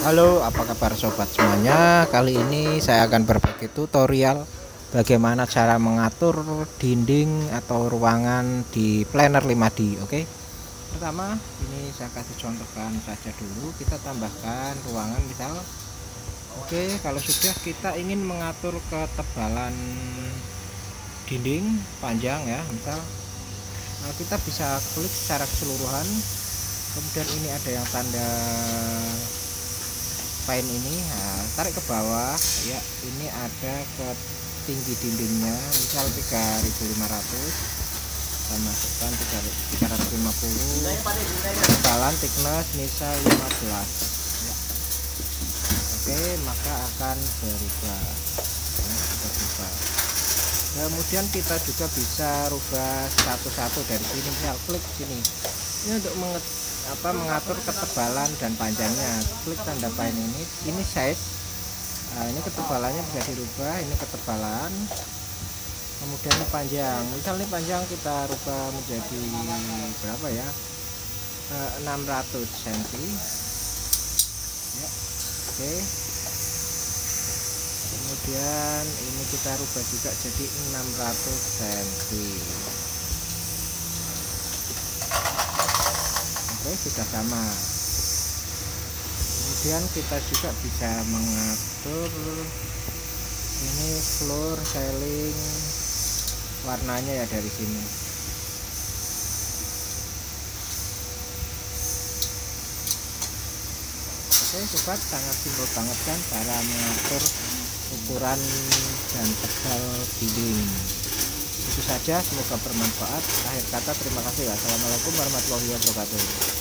Halo, apa kabar sobat semuanya? Kali ini saya akan berbagi tutorial bagaimana cara mengatur dinding atau ruangan di planner 5D. Oke. Pertama, ini saya kasih contohkan saja dulu. Kita tambahkan ruangan misal. Oke, kalau sudah kita ingin mengatur ketebalan dinding panjang ya, misal kita bisa klik secara keseluruhan. Kemudian ini ada yang tanda paint ini, tarik ke bawah ya, ini ada ke tinggi dindingnya misal 3500, kita masukkan 350, ketebalan thickness misal 15 ya. Oke, maka akan berubah kemudian kita juga bisa rubah satu-satu dari sini, misal klik sini ini untuk mengatur ketebalan dan panjangnya. Klik tanda paint ini size, ini ketebalannya bisa dirubah, ini ketebalan, kemudian ini panjang, misal ini panjang kita rubah menjadi berapa ya, 600 cm ya. Oke, kemudian ini kita rubah juga jadi 600 cm. Oke, sudah sama. Kemudian kita juga bisa mengatur ini floor ceiling, warnanya ya dari sini. Oke sobat, sangat simpel banget kan cara mengatur ukuran dan tebal dinding. Itu saja, semoga bermanfaat. Akhir kata terima kasih. Wassalamualaikum warahmatullahi wabarakatuh.